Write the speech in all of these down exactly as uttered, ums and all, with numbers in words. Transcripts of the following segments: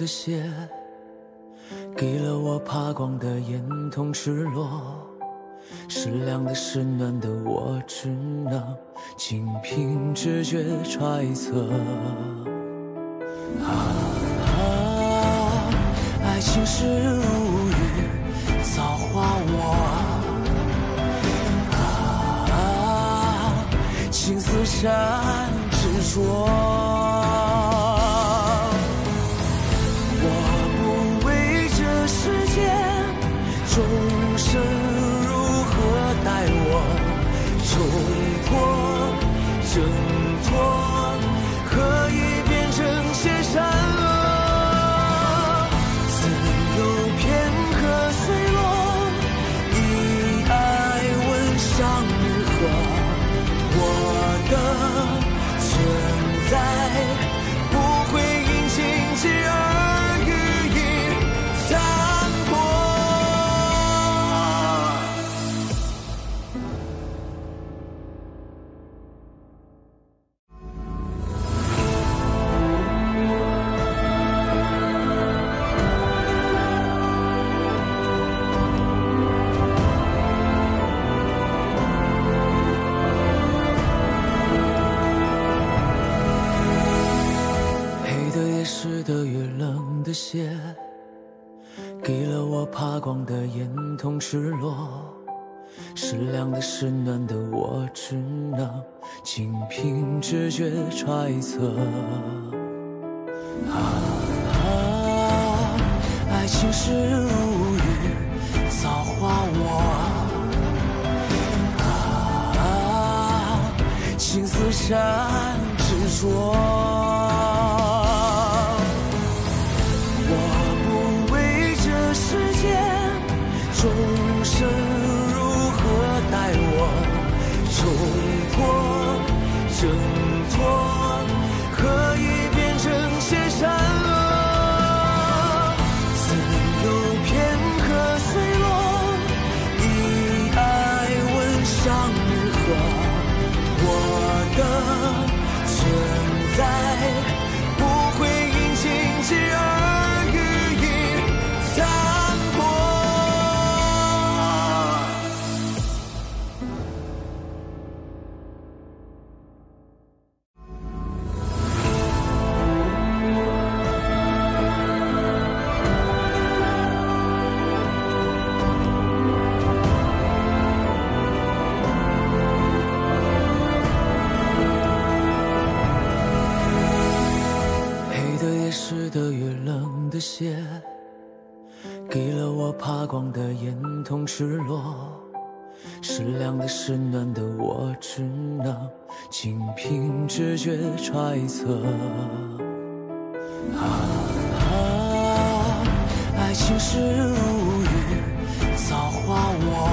的血，给了我怕光的眼，同赤裸。是凉的，是暖的，我只能仅凭直觉揣测。啊啊，爱情是如雨，造化我。啊，情丝缠执着。我不为这世间众生。待我冲破挣脱，可以变成些善恶，自有片刻碎落，以爱问上日何？我的存在不会因荆棘而予以残破。湿的越冷的血，给了我怕光的眼，同赤裸。是凉的，是暖的，我只能仅凭直觉揣测。啊啊，爱情是如雨，造化我。啊，情丝缠执着。众生如何待我冲破挣脱，可以变成些善恶，自有片刻碎落，以爱问上日何？我的存在不会因荆棘而予以残破。湿的越冷的血，给了我怕光的眼，同赤裸。是凉的，是暖的，我只能仅凭直觉揣测。啊啊，爱情是如雨，造化我。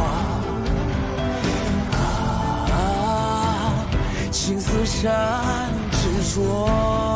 啊，情丝缠执着。